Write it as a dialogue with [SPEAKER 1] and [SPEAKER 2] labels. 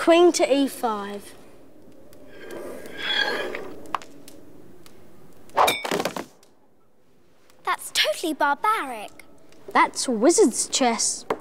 [SPEAKER 1] Queen to e5.
[SPEAKER 2] That's totally barbaric.
[SPEAKER 1] That's wizard's chess.